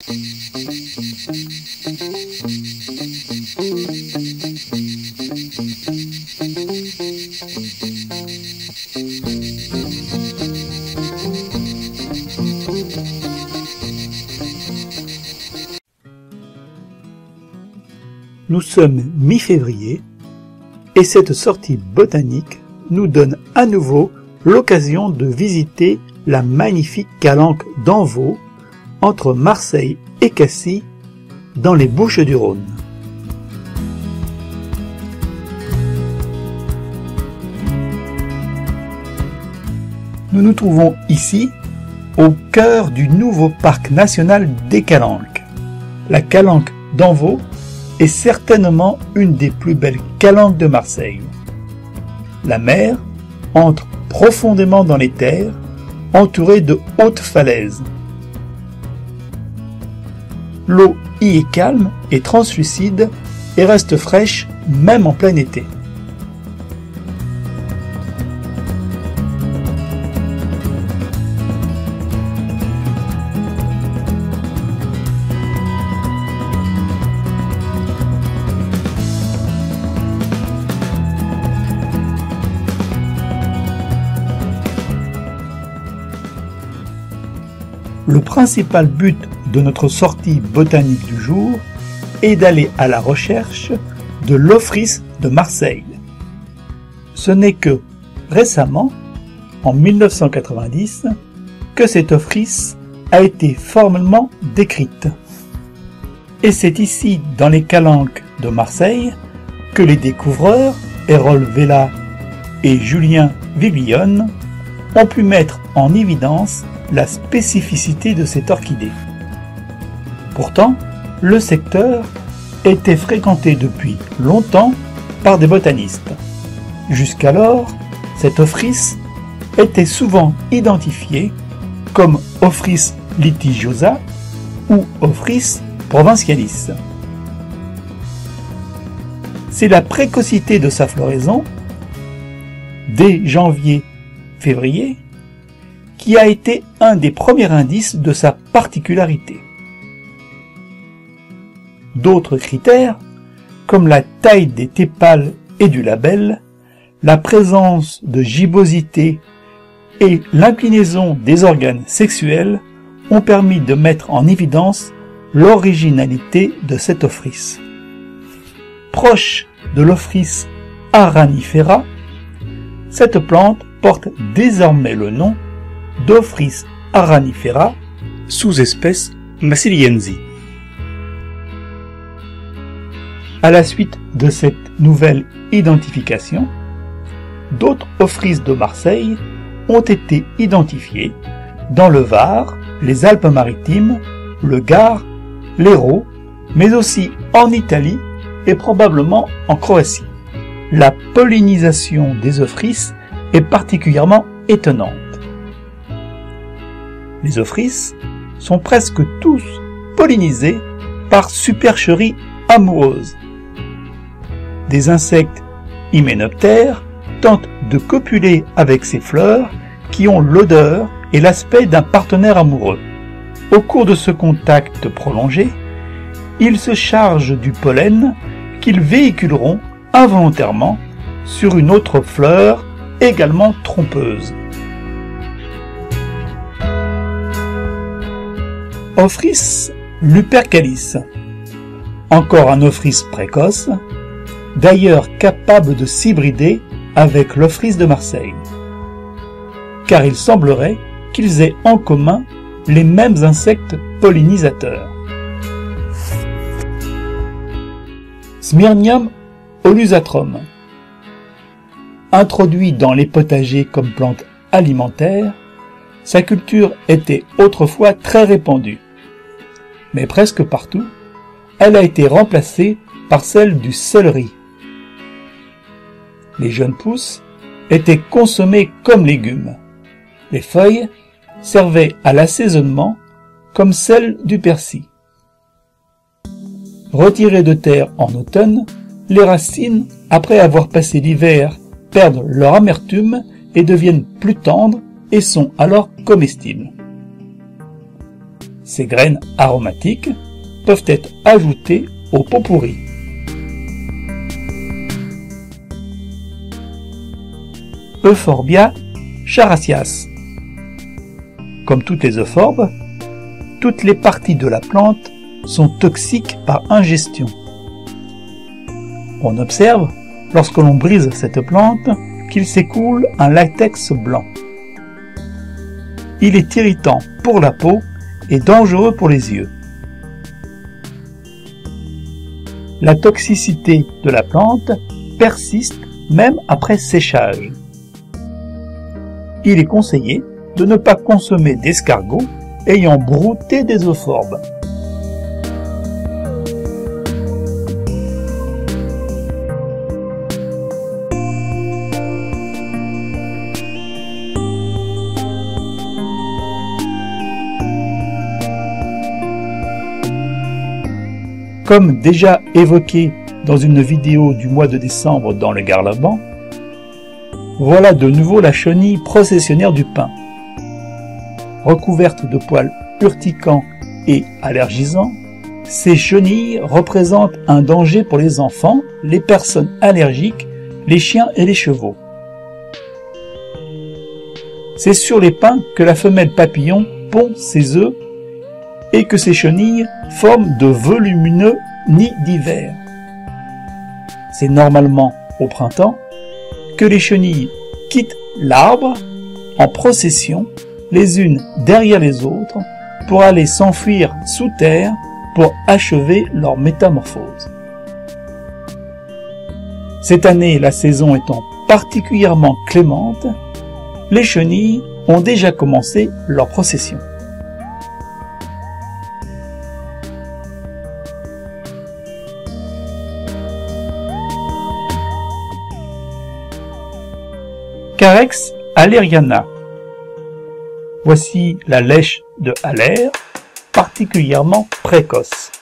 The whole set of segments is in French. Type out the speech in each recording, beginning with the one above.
Nous sommes mi-février et cette sortie botanique nous donne à nouveau l'occasion de visiter la magnifique calanque d'Envaux entre Marseille et Cassis dans les Bouches-du-Rhône. Nous nous trouvons ici au cœur du nouveau parc national des Calanques. La calanque d'Envaux est certainement une des plus belles calanques de Marseille. La mer entre profondément dans les terres, entourée de hautes falaises. L'eau y est calme et translucide et reste fraîche même en plein été. Le principal but de notre sortie botanique du jour est d'aller à la recherche de l'Ophrys de Marseille. Ce n'est que récemment, en 1990, que cette Ophrys a été formellement décrite. Et c'est ici, dans les Calanques de Marseille, que les découvreurs, Erol Vella et Julien Viglione, ont pu mettre en évidence la spécificité de cette orchidée. Pourtant, le secteur était fréquenté depuis longtemps par des botanistes. Jusqu'alors, cette Ophrys était souvent identifiée comme Ophrys litigiosa ou Ophrys provincialis. C'est la précocité de sa floraison, dès janvier-février, qui a été un des premiers indices de sa particularité. D'autres critères, comme la taille des tépales et du labelle, la présence de gibbosité et l'inclinaison des organes sexuels, ont permis de mettre en évidence l'originalité de cette Ophrys. Proche de l'Ophrys aranifera, cette plante porte désormais le nom d'Ophrys aranifera, sous-espèce massiliensis. À la suite de cette nouvelle identification, d'autres Ophrys de Marseille ont été identifiés dans le Var, les Alpes-Maritimes, le Gard, l'Hérault, mais aussi en Italie et probablement en Croatie. La pollinisation des Ophrys est particulièrement étonnante. Les Ophrys sont presque tous pollinisés par supercherie amoureuse. Des insectes hyménoptères tentent de copuler avec ces fleurs qui ont l'odeur et l'aspect d'un partenaire amoureux. Au cours de ce contact prolongé, ils se chargent du pollen qu'ils véhiculeront involontairement sur une autre fleur également trompeuse. Ophrys lupercalis, encore un Ophrys précoce, d'ailleurs capable de s'hybrider avec l'Ophrys de Marseille, car il semblerait qu'ils aient en commun les mêmes insectes pollinisateurs. Smyrnium olusatrum, introduit dans les potagers comme plante alimentaire, sa culture était autrefois très répandue. Mais presque partout, elle a été remplacée par celle du céleri. Les jeunes pousses étaient consommées comme légumes. Les feuilles servaient à l'assaisonnement comme celles du persil. Retirées de terre en automne, les racines, après avoir passé l'hiver, perdent leur amertume et deviennent plus tendres et sont alors comestibles. Ces graines aromatiques peuvent être ajoutées au pot pourri. Euphorbia characias. Comme toutes les euphorbes, toutes les parties de la plante sont toxiques par ingestion. On observe, lorsque l'on brise cette plante, qu'il s'écoule un latex blanc. Il est irritant pour la peau et dangereux pour les yeux. La toxicité de la plante persiste même après séchage. Il est conseillé de ne pas consommer d'escargots ayant brouté des euphorbes. Comme déjà évoqué dans une vidéo du mois de décembre dans le Garlaban, voilà de nouveau la chenille processionnaire du pin. Recouverte de poils urticants et allergisants, ces chenilles représentent un danger pour les enfants, les personnes allergiques, les chiens et les chevaux. C'est sur les pins que la femelle papillon pond ses œufs et que ces chenilles forment de volumineux nids d'hiver. C'est normalement au printemps que les chenilles quittent l'arbre en procession, les unes derrière les autres, pour aller s'enfuir sous terre pour achever leur métamorphose. Cette année, la saison étant particulièrement clémente, les chenilles ont déjà commencé leur procession. Carex alleriana. Voici la lèche de Haller, particulièrement précoce.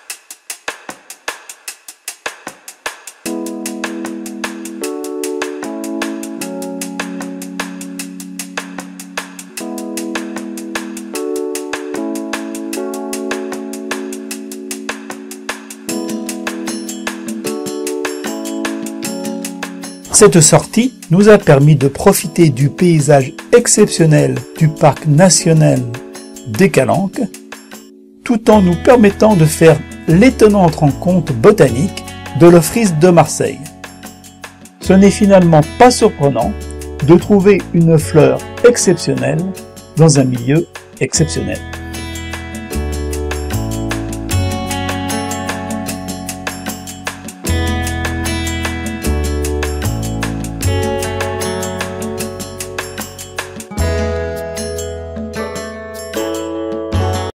Cette sortie nous a permis de profiter du paysage exceptionnel du parc national des Calanques, tout en nous permettant de faire l'étonnante rencontre botanique de l'Ofrice de Marseille. Ce n'est finalement pas surprenant de trouver une fleur exceptionnelle dans un milieu exceptionnel.